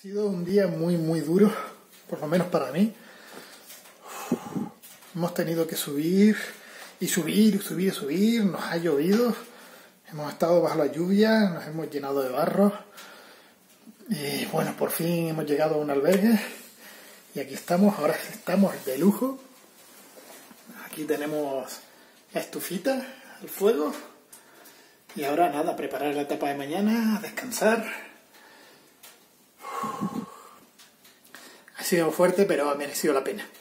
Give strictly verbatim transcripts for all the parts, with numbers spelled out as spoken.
sido un día muy muy duro, por lo menos para mí. Hemos tenido que subir y subir y subir y subir, nos ha llovido, hemos estado bajo la lluvia, nos hemos llenado de barro y bueno, por fin hemos llegado a un albergue y aquí estamos, ahora estamos de lujo. Aquí tenemos la estufita, el fuego y ahora nada, preparar la etapa de mañana, descansar. Ha sido fuerte, pero ha merecido la pena.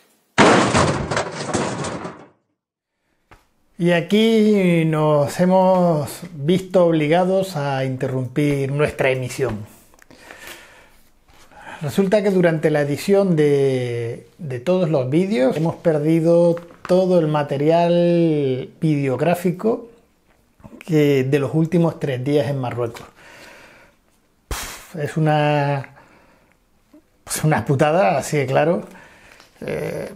Y aquí nos hemos visto obligados a interrumpir nuestra emisión. Resulta que durante la edición de, de todos los vídeos hemos perdido todo el material videográfico que de los últimos tres días en Marruecos. Es una... Es una putada, así de claro. Eh,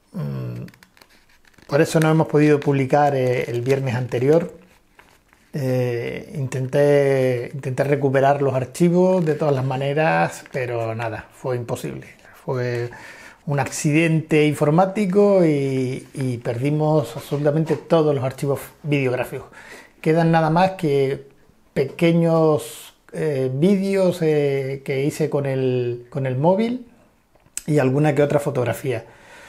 por eso no hemos podido publicar eh, el viernes anterior. Eh, intenté, intenté recuperar los archivos de todas las maneras, pero nada, fue imposible. Fue un accidente informático y, y perdimos absolutamente todos los archivos videográficos. Quedan nada más que pequeños Eh, vídeos eh, que hice con el, con el móvil y alguna que otra fotografía.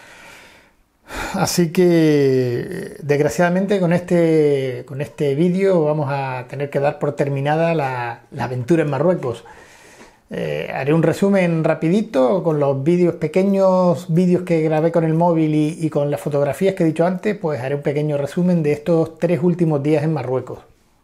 Así que desgraciadamente con este, con este vídeo vamos a tener que dar por terminada la, la aventura en Marruecos. Eh, haré un resumen rapidito con los vídeos, pequeños vídeos que grabé con el móvil y, y con las fotografías que he dicho antes, pues haré un pequeño resumen de estos tres últimos días en Marruecos.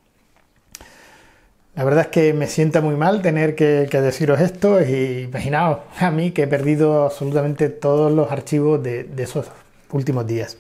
La verdad es que me sienta muy mal tener que, que deciros esto y imaginaos a mí que he perdido absolutamente todos los archivos de, de esos últimos días.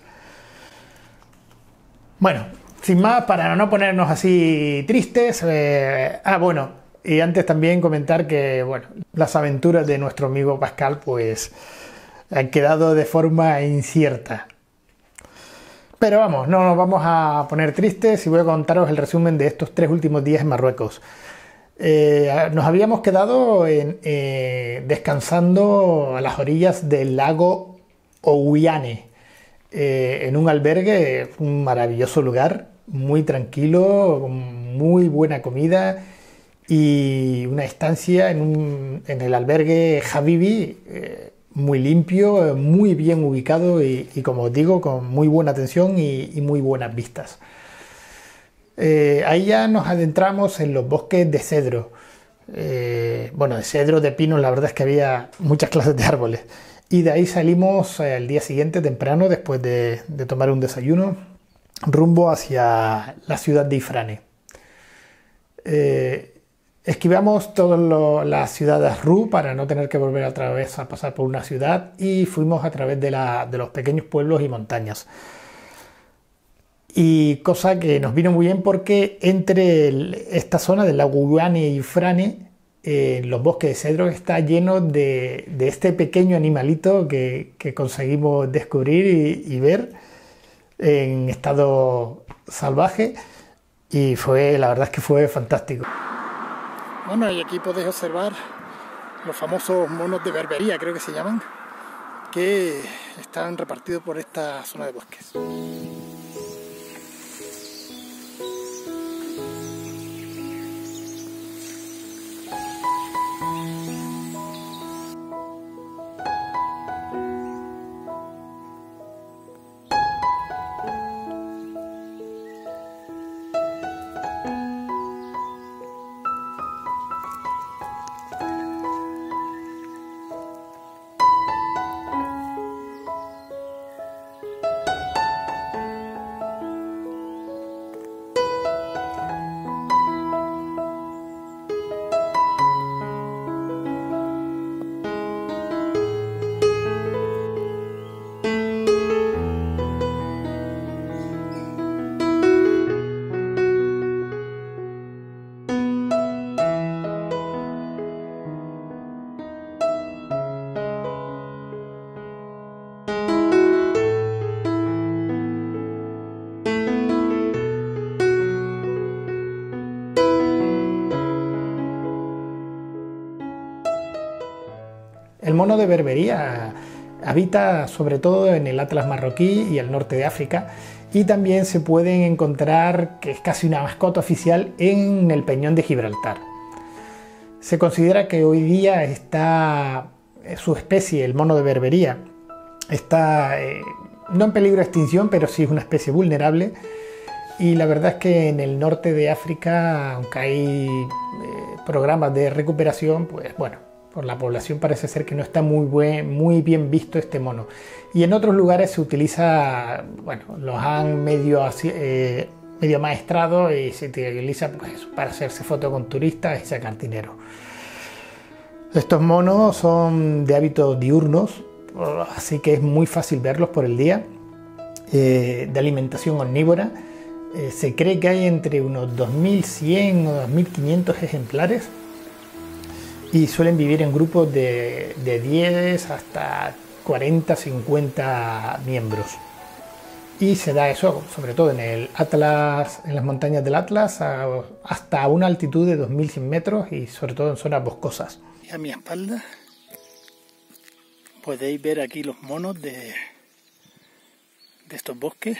Bueno, sin más, para no ponernos así tristes, eh, ah bueno, y antes también comentar que bueno, las aventuras de nuestro amigo Pascal pues han quedado de forma incierta. Pero vamos, no nos vamos a poner tristes y voy a contaros el resumen de estos tres últimos días en Marruecos. Eh, nos habíamos quedado en, eh, descansando a las orillas del lago Ouiane, eh, en un albergue, un maravilloso lugar, muy tranquilo, con muy buena comida y una estancia en, un, en el albergue Habibi, eh, muy limpio, muy bien ubicado y, y como os digo, con muy buena atención y, y muy buenas vistas. Eh, ahí ya nos adentramos en los bosques de cedro. Eh, bueno, de cedro, de pino, la verdad es que había muchas clases de árboles. Y de ahí salimos eh, al día siguiente, temprano, después de, de tomar un desayuno, rumbo hacia la ciudad de Ifrane. Eh, Esquivamos todas las ciudades Ru para no tener que volver otra vez a pasar por una ciudad y fuimos a través de, la, de los pequeños pueblos y montañas. Y cosa que nos vino muy bien porque entre el, esta zona del lago Ouiane y Ifrane, eh, los bosques de cedro está lleno de, de este pequeño animalito que, que conseguimos descubrir y, y ver en estado salvaje y fue, la verdad es que fue fantástico. Bueno, y aquí podéis observar los famosos monos de berbería, creo que se llaman, que están repartidos por esta zona de bosques. El mono de Berbería habita sobre todo en el Atlas marroquí y el norte de África, y también se pueden encontrar, que es casi una mascota oficial, en el Peñón de Gibraltar. Se considera que hoy día está su especie, el mono de Berbería, está eh, no en peligro de extinción, pero sí es una especie vulnerable. Y la verdad es que en el norte de África, aunque hay eh, programas de recuperación, pues bueno, por la población parece ser que no está muy, buen, muy bien visto este mono. Y en otros lugares se utiliza, bueno, los han medio, eh, medio maestrado y se utiliza pues, para hacerse fotos con turistas y sacar dinero. Estos monos son de hábitos diurnos, así que es muy fácil verlos por el día, eh, de alimentación omnívora. Eh, se cree que hay entre unos dos mil cien o dos mil quinientos ejemplares y suelen vivir en grupos de, de diez hasta cuarenta, cincuenta miembros. Y se da eso sobre todo en el Atlas, en las montañas del Atlas, a, hasta una altitud de dos mil cien metros y sobre todo en zonas boscosas. Y a mi espalda podéis ver aquí los monos de, de estos bosques.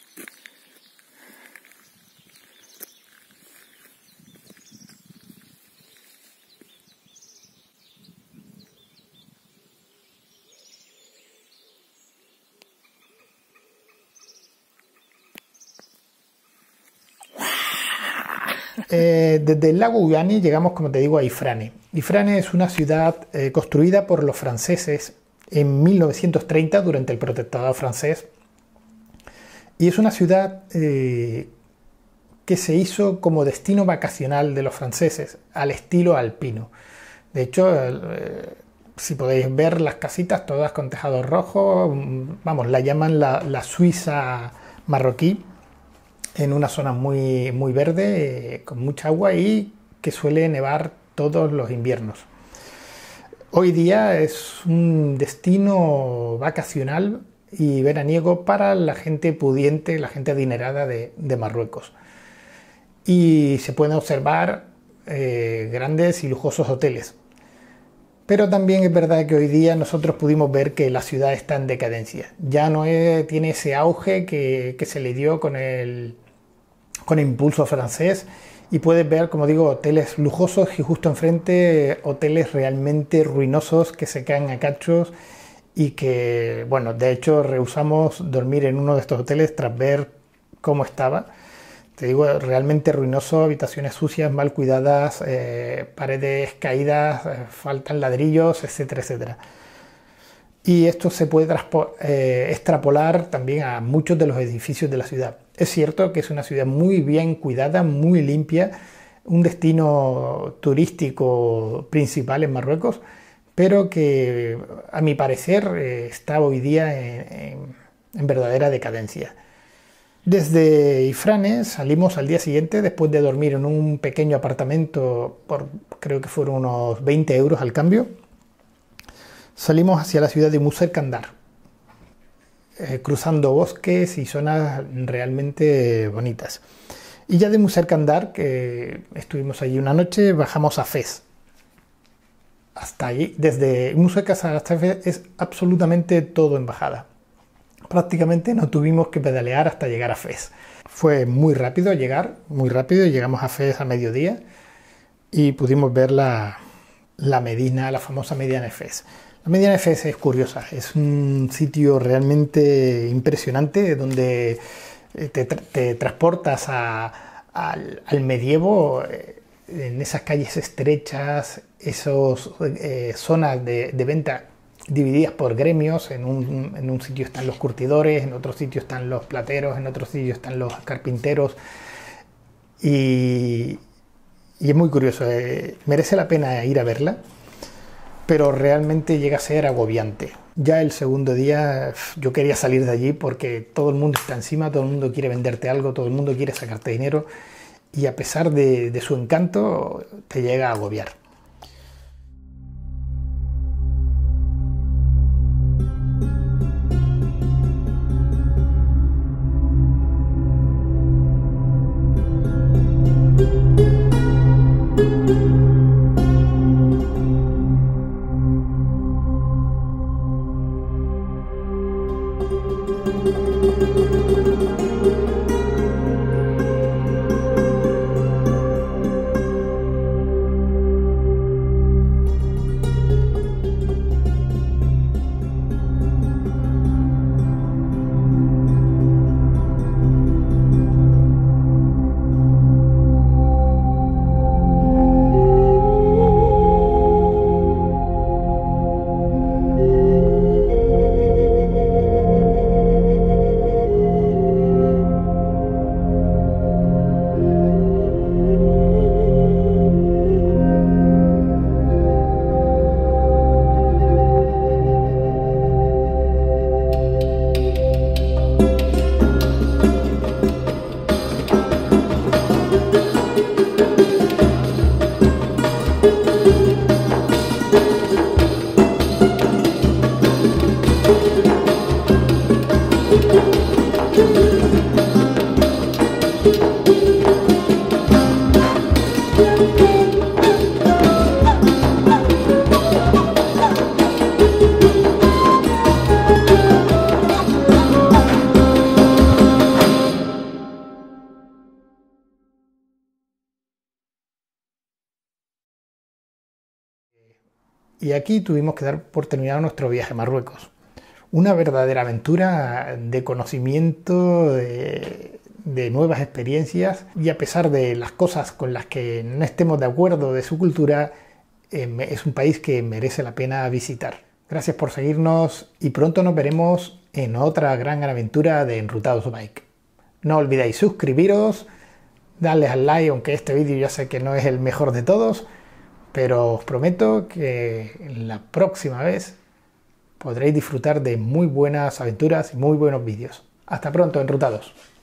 Eh, desde el lago Uyuni llegamos, como te digo, a Ifrane. Ifrane es una ciudad eh, construida por los franceses en mil novecientos treinta durante el Protectorado francés, y es una ciudad eh, que se hizo como destino vacacional de los franceses, al estilo alpino. De hecho, eh, si podéis ver las casitas todas con tejados rojos, vamos, la llaman la, la Suiza marroquí, en una zona muy, muy verde, eh, con mucha agua y que suele nevar todos los inviernos. Hoy día es un destino vacacional y veraniego para la gente pudiente, la gente adinerada de, de Marruecos. Y se pueden observar eh, grandes y lujosos hoteles. Pero también es verdad que hoy día nosotros pudimos ver que la ciudad está en decadencia. Ya no es, tiene ese auge que, que se le dio con el, con el impulso francés, y puedes ver, como digo, hoteles lujosos y justo enfrente hoteles realmente ruinosos que se caen a cachos y que, bueno, de hecho rehusamos dormir en uno de estos hoteles tras ver cómo estaba. Te digo, realmente ruinoso, habitaciones sucias, mal cuidadas, eh, paredes caídas, eh, faltan ladrillos, etcétera, etcétera. Y esto se puede eh, extrapolar también a muchos de los edificios de la ciudad. Es cierto que es una ciudad muy bien cuidada, muy limpia, un destino turístico principal en Marruecos, pero que a mi parecer eh, está hoy día en, en, en verdadera decadencia. Desde Ifrane salimos al día siguiente, después de dormir en un pequeño apartamento por creo que fueron unos veinte euros al cambio. Salimos hacia la ciudad de Muser Kandar, eh, cruzando bosques y zonas realmente bonitas. Y ya de Muser Kandar, que estuvimos allí una noche, bajamos a Fez. Hasta allí, desde Muser Kandar hasta Fez es absolutamente todo en bajada. Prácticamente no tuvimos que pedalear hasta llegar a Fez. Fue muy rápido llegar, muy rápido, y llegamos a Fez a mediodía y pudimos ver la, la Medina, la famosa Medina de Fez. La Medina de Fez es curiosa, es un sitio realmente impresionante donde te, te transportas a, al, al medievo, en esas calles estrechas, esas eh, zonas de, de venta divididas por gremios. En un, en un sitio están los curtidores, en otro sitio están los plateros, en otro sitio están los carpinteros, y, y es muy curioso, eh, merece la pena ir a verla, pero realmente llega a ser agobiante. Ya el segundo día yo quería salir de allí porque todo el mundo está encima, todo el mundo quiere venderte algo, todo el mundo quiere sacarte dinero, y a pesar de, de su encanto te llega a agobiar. y aquí tuvimos que dar por terminado nuestro viaje a Marruecos. Una verdadera aventura de conocimiento, de, de nuevas experiencias, y a pesar de las cosas con las que no estemos de acuerdo de su cultura, eh, es un país que merece la pena visitar. Gracias por seguirnos y pronto nos veremos en otra gran aventura de Enrutados Bike. No olvidéis suscribiros, darles al like, aunque este vídeo ya sé que no es el mejor de todos, pero os prometo que la próxima vez podréis disfrutar de muy buenas aventuras y muy buenos vídeos. Hasta pronto, enrutados.